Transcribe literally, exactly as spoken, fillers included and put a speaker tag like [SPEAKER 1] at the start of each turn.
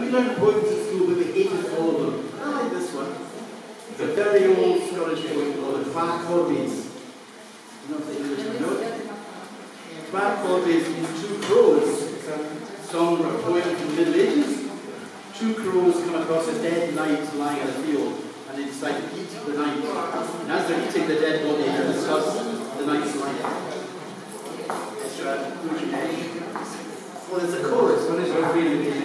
[SPEAKER 1] we learned poems at school, but we hated all of them. I like this one. It's a very old Scottish poem called the Barcodbies. You know if the English know it? Barcodbies means two crows. It's a song or a poem from the Middle Ages. Two crows come across a dead knight lying in a field, and they decide to eat the knight. And as they're eating the dead body, they discuss the knight's life. It's a Well, there's a chorus. One is revealing